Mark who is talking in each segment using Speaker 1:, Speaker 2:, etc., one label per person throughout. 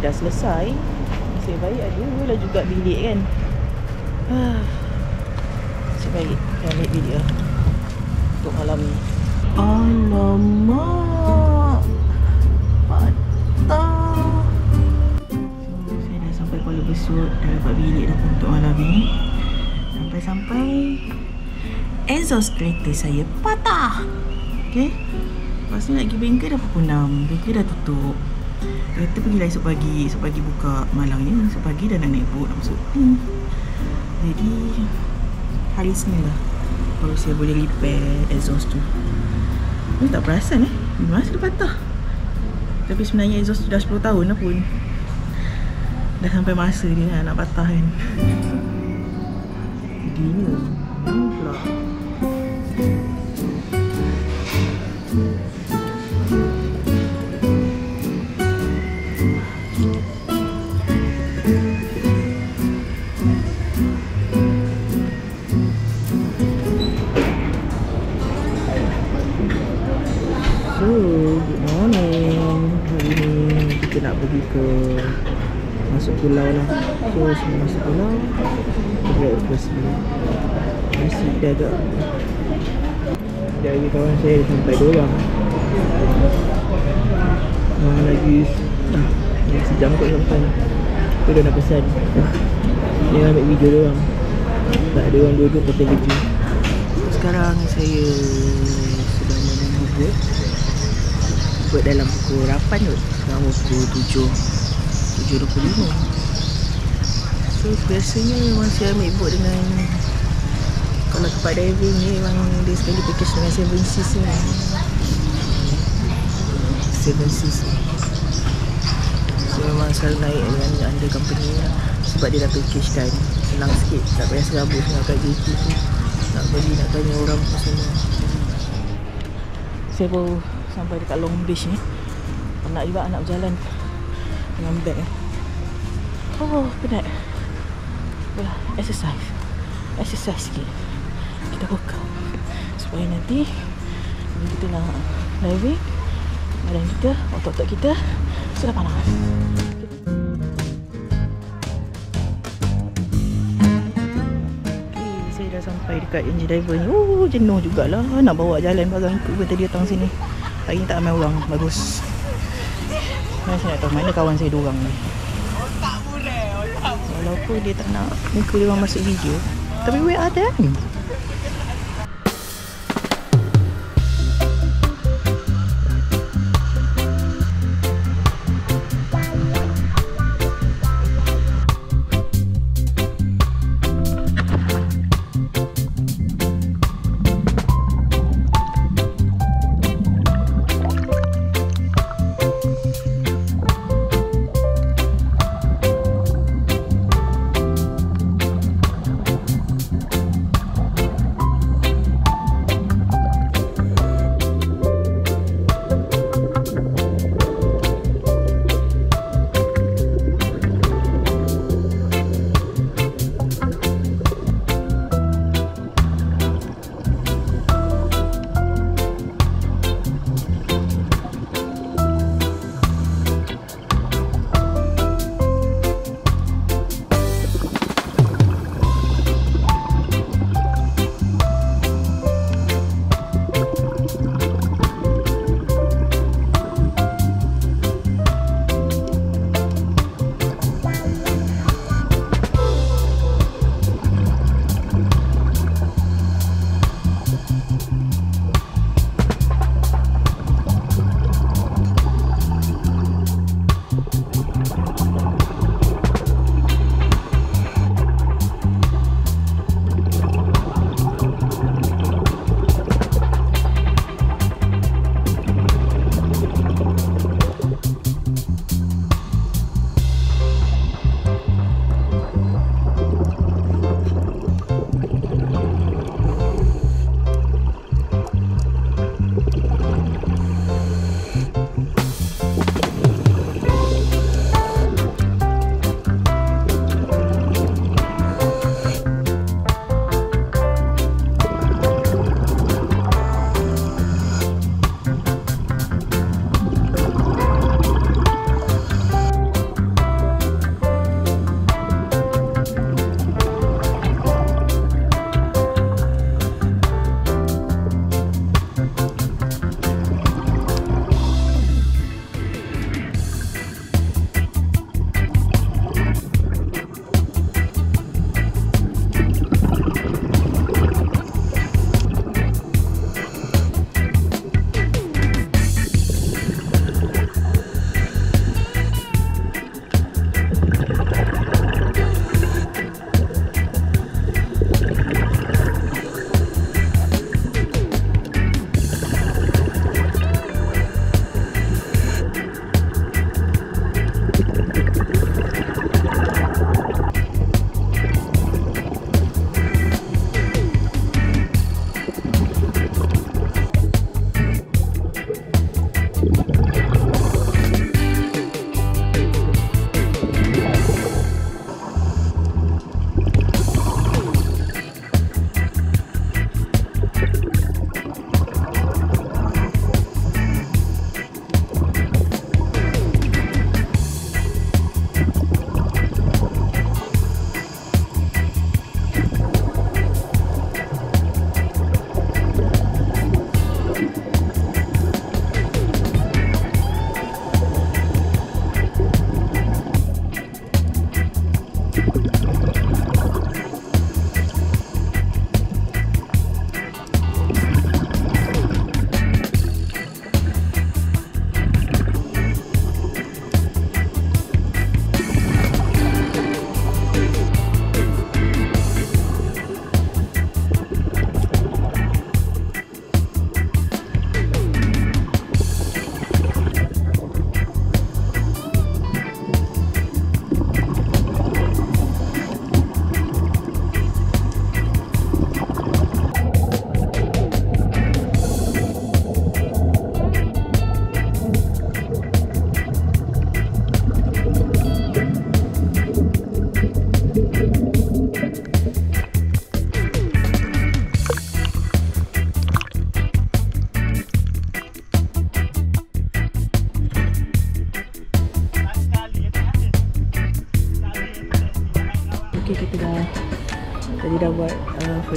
Speaker 1: dah selesai. Nasib baik ada lah juga bilik kan. Nasib baik dah ambil bilik untuk malam ni. Alamak, patah. So saya dah sampai Kuala Besut, dah dapat bilik dah untuk malam ni. Sampai-sampai exhaust kereta saya patah. Okay, lepas ni nak pergi bengkel dah pukul 6. Bengkel dah tutup. Kereta pergilah esok pagi. Esok pagi buka malangnya. Esok pagi dah nak naik boat nak masuk. Jadi hari Senin lah baru saya boleh repair exhaust tu. Ni tak perasan masa dia patah. Tapi sebenarnya exhaust tu dah 10 tahun lah pun. Dah sampai masa dia nak patah kan. Gila pula. Good morning. Hari ni kita nak pergi ke masuk pulau lah. So semua masuk pulau, kita breakfast dulu. Nasi dah agak. Dari kawan saya dah sampai 2 orang. Lagi sejam kot sampai. Kita dah nak pesan. Dia ambil video dia orang. Tak ada orang duduk kat kerja. Sekarang saya sudah menunggu boat. Boat dalam pukul 8 kot. Sekarang pukul 7.25. So biasanya memang saya ambil boat dengan, kalau tempat diving ni memang dia sekali package dengan 7 Seas ni. 7 Seas ni. So memang selalu naik dengan under company lah. Sebab dia dah package kan. Senang sikit. Tak payah serabut dengan kat JT tu. Nak beli, nak tanya orang apa semua. Saya baru sampai dekat Long Beach ni. Penat juga nak berjalan dengan beg penat. Apalah, exercise sikit. Kita workout supaya nanti bila kita nak diving, badan kita, otot-otot kita sudah panas. Saya dah sampai dekat engine diver ni. Jenuh jugalah nak bawa jalan barang ikut tadi datang sini. Hari ni tak ramai orang, bagus. Saya nak tahu mana kawan saya 2 orang ni. Walaupun dia tak nak muka dia orang masuk video, tapi where are them?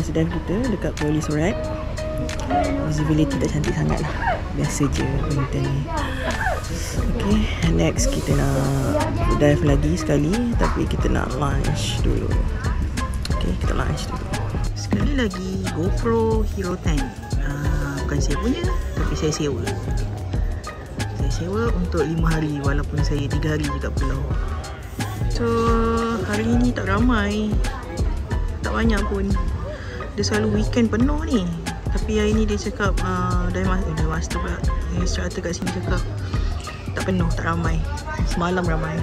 Speaker 1: resident kita dekat Police Rack. Visibility tak cantik sangat lah. Biasa je benda ni. Okay, next kita nak dive lagi sekali, tapi kita nak launch dulu. Okay, kita launch dulu. Sekali lagi GoPro Hero 10. Bukan saya punya, tapi saya sewa. Saya sewa untuk 5 hari walaupun saya 3 hari je kat pulau. So hari ni tak ramai, tak banyak pun. Dia selalu weekend penuh ni. Tapi hari ni dia cakap dive master pula, instructor kat sini cakap tak penuh, tak ramai. Semalam ramai.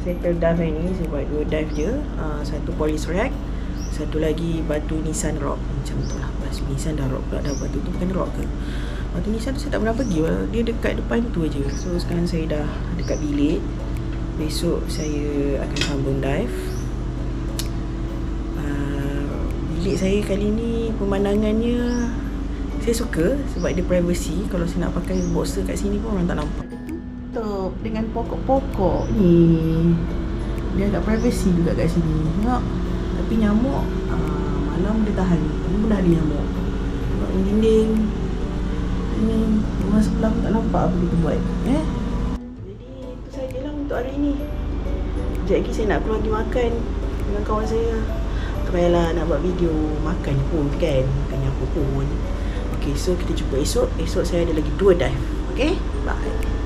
Speaker 1: settle dive hari ni. Saya buat 2 dive je. Satu police rack, satu lagi batu Nissan rock. Macam tu lah. Nissan dah rock pula dah. Batu tu bukan rock ke? Batu Nissan tu saya tak pernah pergi. Dia dekat depan tu aja. So sekarang saya dah dekat bilik. Besok saya akan sambung dive. Bilik saya kali ni pemandangannya saya suka sebab dia privacy. Kalau saya nak pakai boxer kat sini pun orang tak nampak. Tutup dengan pokok-pokok ni. Dia agak privacy juga kat sini. Tengok. Tapi nyamuk malam dia tahan. Tapi pun ada nyamuk. Tengok dinding. Ini rumah sebelah pun tak nampak apa kita buat. Jadi itu sajalah untuk hari ni. Sekejap lagi saya nak keluar pergi makan dengan kawan saya. Tak payahlah nak buat video makan pun kan. Bukannya apa pun. Okay, so kita jumpa esok. Esok saya ada lagi 2 dive. Okay, bye.